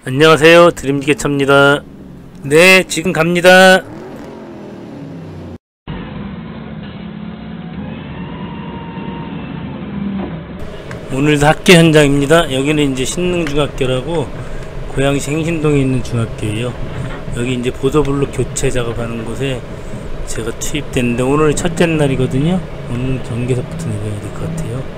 안녕하세요, 드림지게차입니다. 네, 지금 갑니다. 오늘도 학교 현장입니다. 여기는 이제 신능중학교라고 고양시 행신동에 있는 중학교예요. 여기 이제 보도블록 교체 작업하는 곳에 제가 투입됐는데 오늘 첫째 날이거든요. 오늘 경계석부터 내려야 될 것 같아요.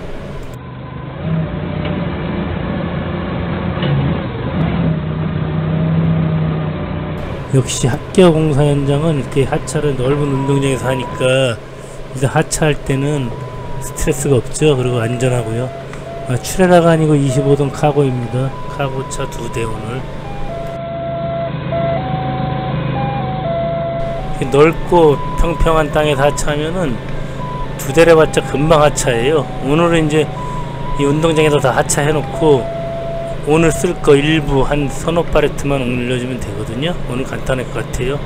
역시 학교 공사 현장은 이렇게 하차를 넓은 운동장에서 하니까 일단 하차할 때는 스트레스가 없죠. 그리고 안전하고요. 출애라가 아니고 25동 카고입니다. 카고차 2대 오늘. 넓고 평평한 땅에서 하차하면은 2대를 해봤자 금방 하차예요. 오늘은 이제 이 운동장에서 다 하차해놓고 오늘 쓸 거 일부 한 서너 팔레트만 올려주면 되거든요. 오늘 간단할 것 같아요.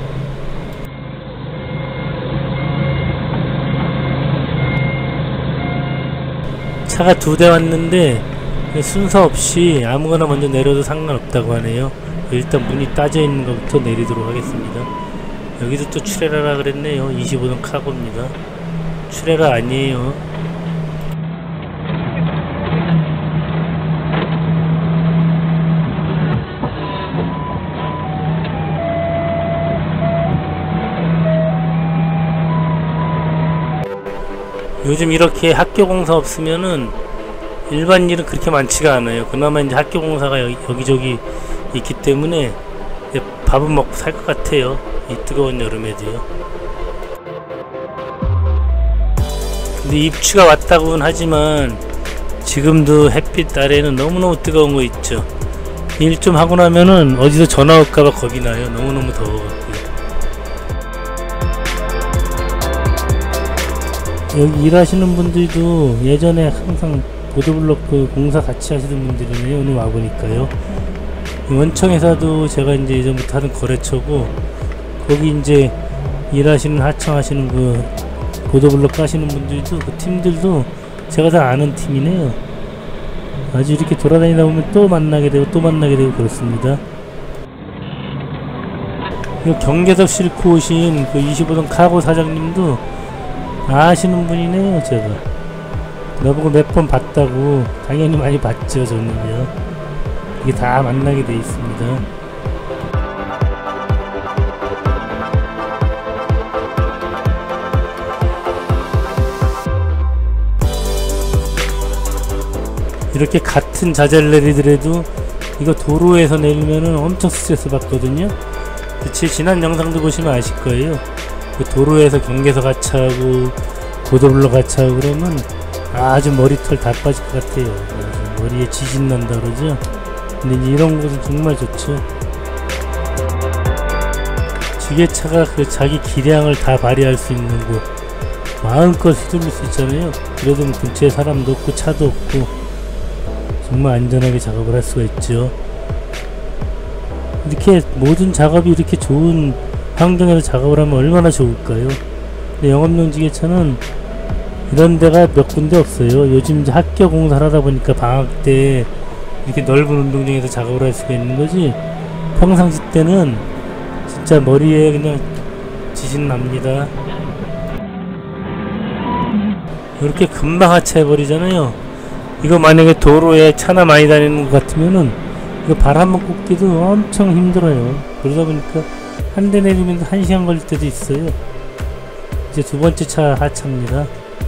차가 2대 왔는데 순서 없이 아무거나 먼저 내려도 상관없다고 하네요. 일단 문이 따져 있는 것부터 내리도록 하겠습니다. 여기도 또 출애라라 그랬네요. 25동 카고입니다. 출애라 아니에요. 요즘 이렇게 학교 공사 없으면은 일반 일은 그렇게 많지가 않아요. 그나마 이제 학교 공사가 여기저기 있기 때문에 밥은 먹고 살 것 같아요. 이 뜨거운 여름에도요. 근데 입추가 왔다고는 하지만 지금도 햇빛 아래는 너무너무 뜨거운 거 있죠. 일 좀 하고 나면은 어디서 전화 올까봐 겁이 나요. 너무너무 더워갖고. 여기 일하시는 분들도 예전에 항상 보도블록 그 공사 같이 하시던 분들이네요. 오늘 와보니까요. 원청회사도 제가 이제 예전부터 하던 거래처고, 거기 이제 일하시는 하청하시는 그 보도블록 까시는 분들도 그 팀들도 제가 다 아는 팀이네요. 아주 이렇게 돌아다니다 보면 또 만나게 되고 또 만나게 되고 그렇습니다. 경계석 싣고 오신 그 25동 카고 사장님도 아시는 분이네요. 제가 나보고 몇 번 봤다고. 당연히 많이 봤죠. 저는요. 이게 다 만나게 돼 있습니다. 이렇게 같은 자재를 내리더라도 이거 도로에서 내리면은 엄청 스트레스 받거든요. 제 지난 영상도 보시면 아실 거예요. 그 도로에서 경계석 하차하고 보도블록 하차하고 그러면 아주 머리털 다 빠질 것 같아요. 머리에 지진 난다 그러죠. 근데 이제 이런 곳은 정말 좋죠. 지게차가 그 자기 기량을 다 발휘할 수 있는 곳, 마음껏 휘둘릴 수 있잖아요. 그래도 뭐 근처에 사람도 없고 차도 없고 정말 안전하게 작업을 할 수가 있죠. 이렇게 모든 작업이 이렇게 좋은 환경에서 작업을 하면 얼마나 좋을까요? 근데 영업용 지게차는 이런 데가 몇 군데 없어요. 요즘 이제 학교 공사를 하다 보니까 방학 때 이렇게 넓은 운동장에서 작업을 할 수가 있는 거지, 평상시 때는 진짜 머리에 그냥 지진 납니다. 이렇게 금방 하차해버리잖아요. 이거 만약에 도로에 차나 많이 다니는 것 같으면은 이거 발 한번 꽂기도 엄청 힘들어요. 그러다 보니까 한 대 내리면 1시간 걸릴 때도 있어요. 이제 2번째 차 하차입니다.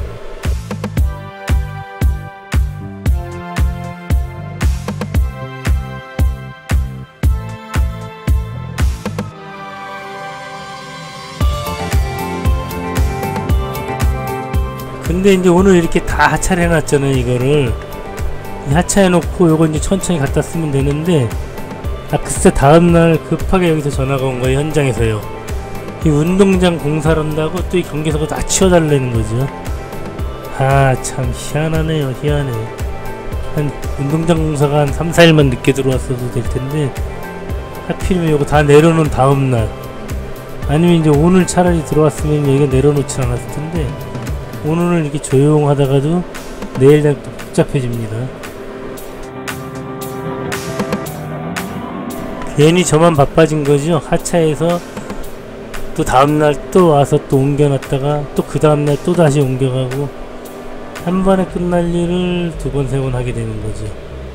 근데 이제 오늘 이렇게 다 하차를 해놨잖아요. 이거를 하차해놓고 요거 이제 천천히 갖다 쓰면 되는데, 글쎄 다음날 급하게 여기서 전화가 온 거예요. 현장에서요. 이 운동장 공사를 한다고 또 이 경계석을 다 치워달라는 거죠. 아, 참 희한하네요. 희한해. 한 운동장 공사가 한 3-4일만 늦게 들어왔어도 될 텐데 하필이면 요거 다 내려놓은 다음날, 아니면 이제 오늘 차라리 들어왔으면 여기가 내려놓지 않았을 텐데 오늘은 이렇게 조용하다가도 내일 되면 또 복잡해집니다. 괜히 저만 바빠진 거죠. 하차해서 또 다음날 또 와서 또 옮겨놨다가 또 그 다음날 또 다시 옮겨가고 한 번에 끝날 일을 두 번, 세 번 하게 되는 거죠.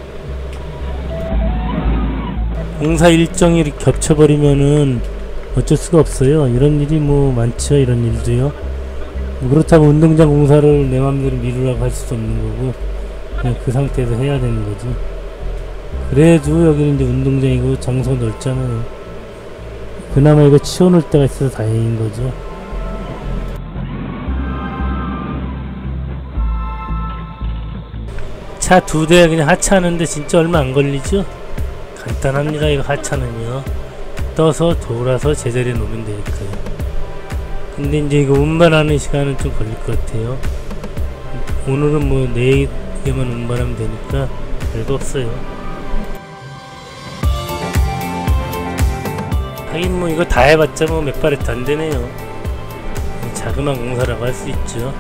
공사 일정이 겹쳐버리면은 어쩔 수가 없어요. 이런 일이 뭐 많죠. 이런 일도요. 그렇다고 운동장 공사를 내 맘대로 미루라고 할 수도 없는 거고 그냥 그 상태에서 해야 되는 거죠. 그래도 여기는 이제 운동장이고 장소가 넓잖아요. 그나마 이거 치워놓을 때가 있어서 다행인 거죠. 차 2대 그냥 하차하는데 진짜 얼마 안 걸리죠? 간단합니다. 이거 하차는요. 떠서 돌아서 제자리에 놓으면 되니까요. 근데 이제 이거 운반하는 시간은 좀 걸릴 것 같아요. 오늘은 뭐 4개만 운반하면 되니까 별거 없어요. 하긴 뭐 이거 다 해봤자 뭐 몇 바레트 안 되네요. 자그마한 공사라고 할 수 있죠.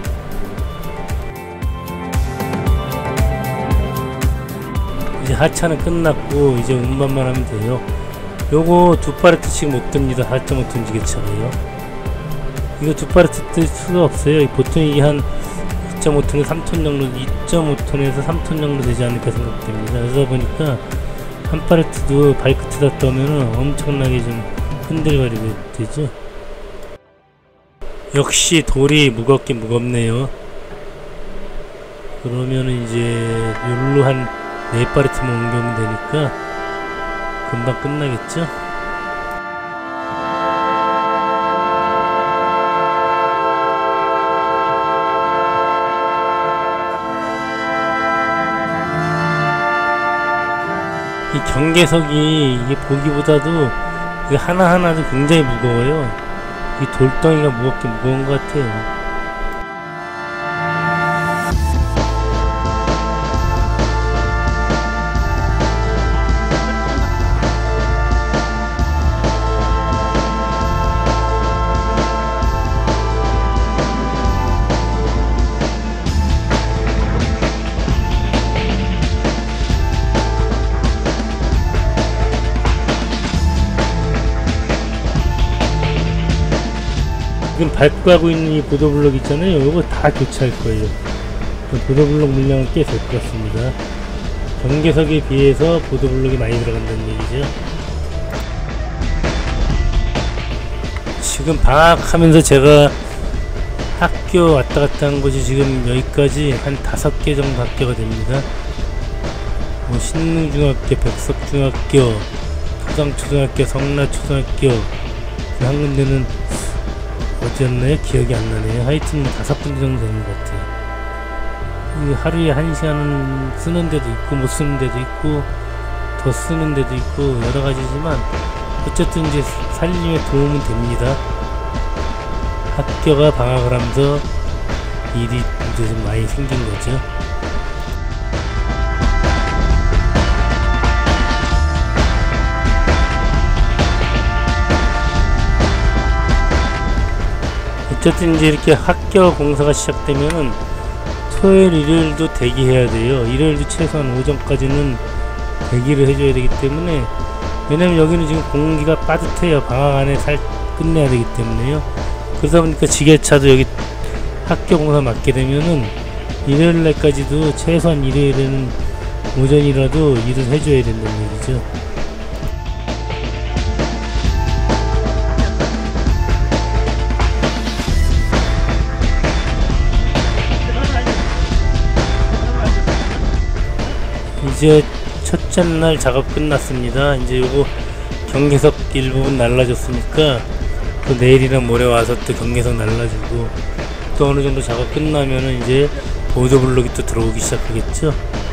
이제 하차는 끝났고 이제 운반만 하면 돼요. 요거 2파레트씩 못 듭니다. 4.5톤 지게차가요. 이거 2파레트 뜰 수가 없어요. 보통 이게 한 2.5톤에서 3톤 정도, 2.5톤에서 3톤 정도 되지 않을까 생각됩니다. 그러다 보니까 한 파레트도 발끝에다 떠면은 엄청나게 좀 흔들거리게 되죠. 역시 돌이 무겁긴 무겁네요. 그러면은 이제 요로 한 4파레트만 옮겨오면 되니까 금방 끝나겠죠? 이 경계석이 이게 보기보다도 이게 하나하나도 굉장히 무거워요. 이 돌덩이가 무겁긴 무거운 것 같아요. 지금 밟고 가고 있는 이 보도블록 있잖아요. 이거 다 교체할 거예요. 보도블록 물량은 꽤 될 것 같습니다. 경계석에 비해서 보도블록이 많이 들어간다는 얘기죠. 지금 방학하면서 제가 학교 왔다 갔다 한 곳이 지금 여기까지 한 5개 정도 학교가 됩니다. 뭐 신릉중학교, 백석중학교, 토당초등학교, 성라초등학교, 한 군데는 어디였나요? 기억이 안 나네요. 하여튼 5군데 정도 되는 것 같아요. 하루에 1시간은 쓰는 데도 있고 못 쓰는 데도 있고 더 쓰는 데도 있고 여러 가지지만 어쨌든 이제 살림에 도움은 됩니다. 학교가 방학을 하면서 일이 이제 좀 많이 생긴 거죠. 어쨌든 이제 이렇게 학교 공사가 시작되면은 토요일, 일요일도 대기해야 돼요. 일요일도 최소한 오전까지는 대기를 해줘야 되기 때문에, 왜냐면 여기는 지금 공기가 빠듯해요. 방학 안에 끝내야 되기 때문에요. 그러다 보니까 지게차도 여기 학교 공사 맡게 되면은 일요일 날까지도 최소한 일요일에는 오전이라도 일을 해줘야 된다는 얘기죠. 이제 첫째 날 작업 끝났습니다. 이제 요거 경계석 일부분 날라줬으니까 또 내일이나 모레 와서 또 경계석 날라주고 또 어느 정도 작업 끝나면은 이제 보도블록이 또 들어오기 시작하겠죠.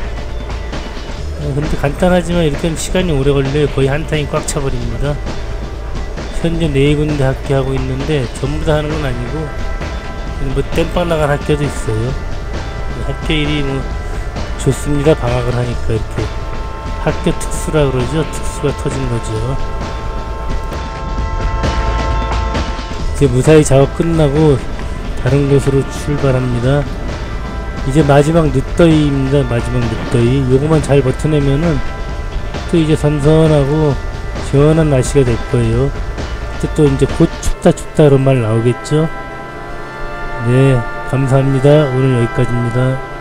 근데 간단하지만 이렇게 시간이 오래 걸려요. 거의 한 타임 꽉 차버립니다. 현재 4군데 학교 하고 있는데 전부 다 하는 건 아니고 뭐 땜빵 나간 학교도 있어요. 학교 일이 뭐 좋습니다. 방학을 하니까 이렇게 학교 특수라 그러죠. 특수가 터진 거죠. 이제 무사히 작업 끝나고 다른 곳으로 출발합니다. 이제 마지막 늦더위입니다. 마지막 늦더위. 요거만 잘 버텨내면은 또 이제 선선하고 시원한 날씨가 될 거예요. 그때 또 이제 곧 춥다 춥다 그런 말 나오겠죠. 네, 감사합니다. 오늘 여기까지입니다.